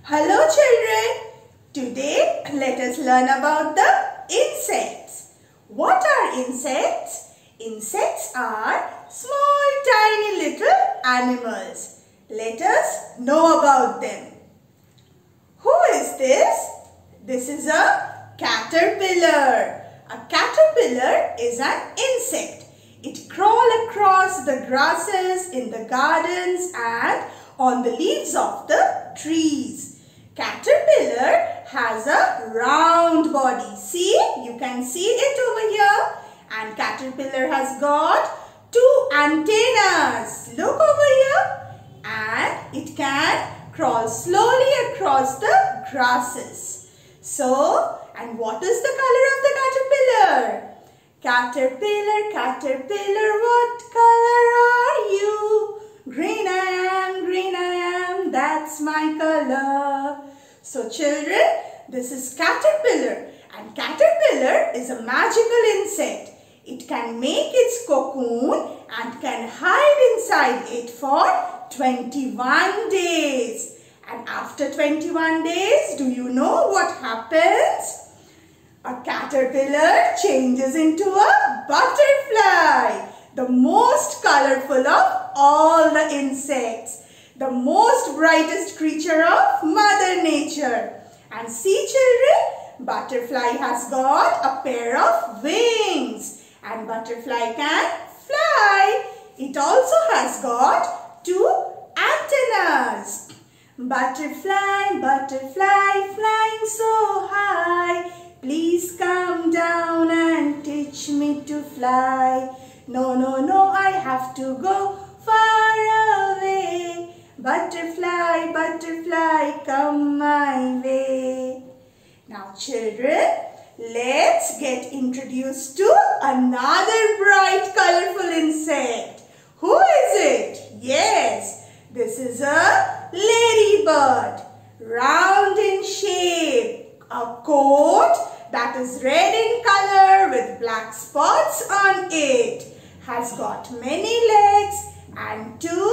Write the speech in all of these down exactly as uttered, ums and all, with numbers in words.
Hello children, today let us learn about the insects. What are insects? Insects are small tiny little animals. Let us know about them. Who is this? This is a caterpillar. A caterpillar is an insect. It crawls across the grasses in the gardens and on the leaves of the trees. Caterpillar has a round body. See, you can see it over here. And caterpillar has got two antennas. Look over here. And it can crawl slowly across the grasses. So, and what is the color of the caterpillar? Caterpillar, caterpillar, what color are you? Green I am, green I am, that's my color. So children, this is caterpillar, and caterpillar is a magical insect. It can make its cocoon and can hide inside it for twenty-one days. And after twenty-one days, do you know what happens? A caterpillar changes into a butterfly, the most colorful of all the insects, the most brightest creature of Mother Nature. And see children, butterfly has got a pair of wings and butterfly can fly. It also has got two antennas. Butterfly, butterfly, flying so high, please come down and teach me to fly. No, no, no, I have to go far away. Butterfly, butterfly, come my way. Now children, let's get introduced to another bright, colorful insect. Who is it? Yes, this is a ladybird, round in shape, a coat that is red in color with black spots on it, has got many legs and two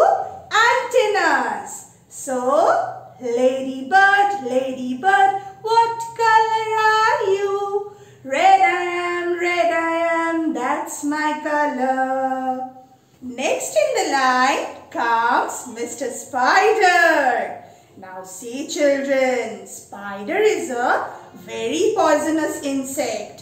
antennas. So, ladybird, ladybird, what color are you? Red I am, red I am, that's my color. Next in the line comes Mister Spider. Now see children, spider is a very poisonous insect.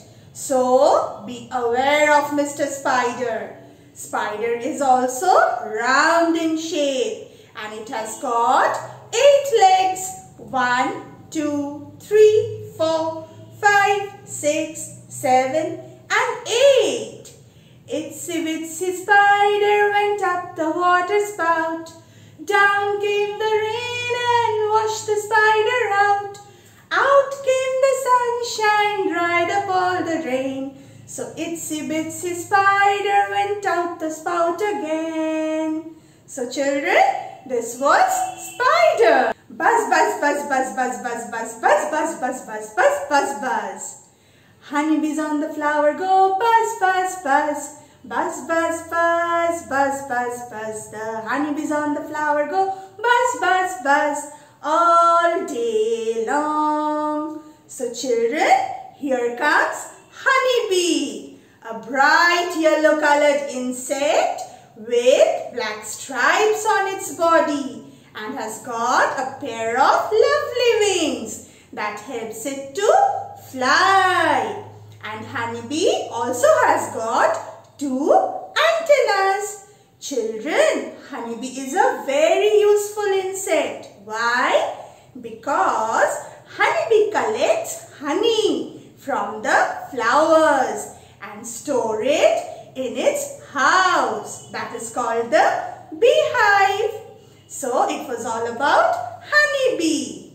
So be aware of Mister Spider. Spider is also round in shape and it has got eight legs. One, two, three, four, five, six, seven and eight. Itsy bitsy spider went up the water spout. Down came the rain and washed the spider out. Out came the sunshine, dried up all the rain. So itsy bitsy spider went out the spout again. So children, this was spider. Buzz, buzz, buzz, buzz, buzz, buzz, buzz, buzz, buzz, buzz, buzz, buzz, buzz, buzz. Honeybees on the flower go buzz, buzz, buzz. Buzz, buzz, buzz, buzz, buzz, buzz. The honeybees on the flower go buzz, buzz, buzz all day long. So children, here comes honeybee, a bright yellow colored insect with black stripes on its body and has got a pair of lovely wings that helps it to fly. And honeybee also has got two antennas. Children, honeybee is a very useful insect. Why? Because honeybee collects honey from the flowers and store it in its house. That is called the beehive. So it was all about honeybee.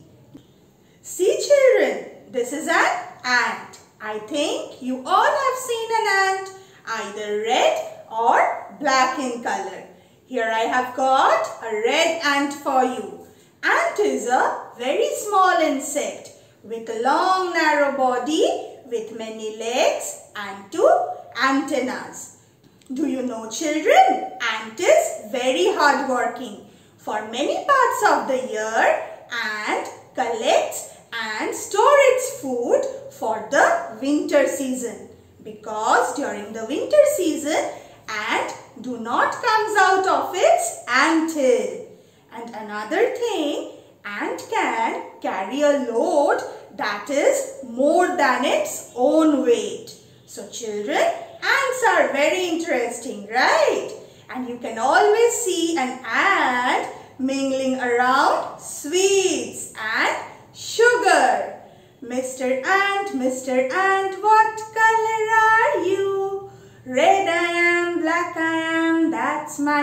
See children, this is an ant. I think you all have seen an ant, either red or black in color. Here I have got a red ant for you. Ant is a very small insect with a long narrow body with many legs and two antennas. Do you know children, ant is very hardworking. For many parts of the year, ant collects and stores its food for the winter season. Because during the winter season, ant do not comes out of its ant hill. And another thing, ant can carry a load that is more than its own weight. So children, ants are very interesting, right? And you can always see an ant mingling around sweets and sugar. Mister Ant, Mister Ant, what color are you? Red I am, black I am, that's my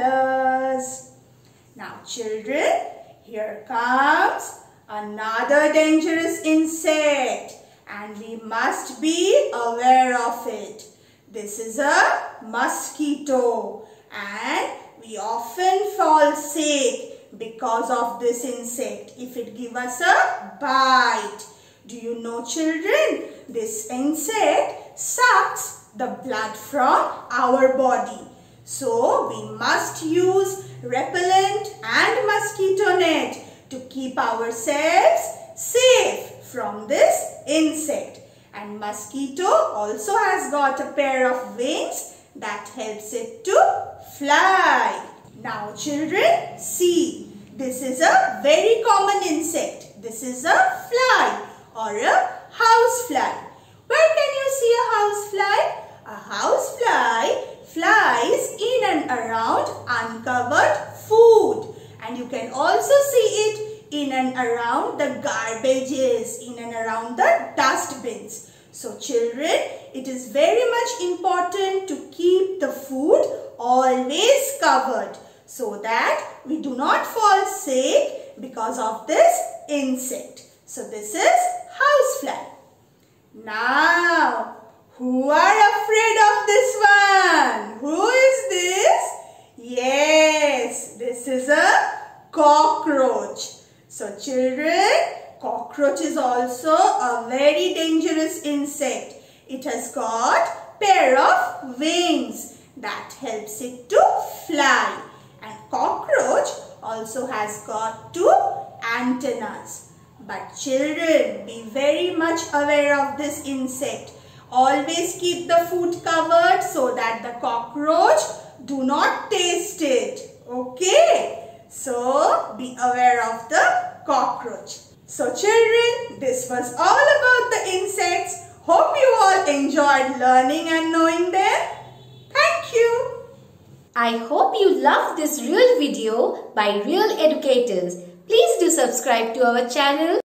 colors. Now children, here comes another dangerous insect and we must be aware of it. This is a mosquito and we often fall sick because of this insect if it gives us a bite. Do you know children, this insect sucks the blood from our body. So we must use repellent and mosquito net to keep ourselves safe from this insect. And mosquito also has got a pair of wings that helps it to fly. Now children, see, this is a very common insect. This is a fly or a house fly. Where can you see a house fly? A house fly flies in and around uncovered food. And you can also see it in and around the garbages, in and around the dustbins. So children, it is very much important to keep the food always covered so that we do not fall sick because of this insect. So this is housefly. Now, who are afraid of this one? Who is this? Yes, this is a cockroach. So children, cockroach is also a very dangerous insect. It has got pair of wings that helps it to fly. And cockroach also has got two antennas. But children, be very much aware of this insect. Always keep the food covered so that the cockroach do not taste it. Okay? So, be aware of the cockroach. So children, this was all about the insects. Hope you all enjoyed learning and knowing them. Thank you. I hope you loved this real video by Real Educators. Please do subscribe to our channel.